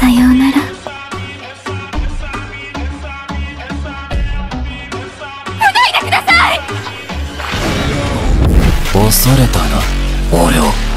さようなら。 恐れたな、俺を。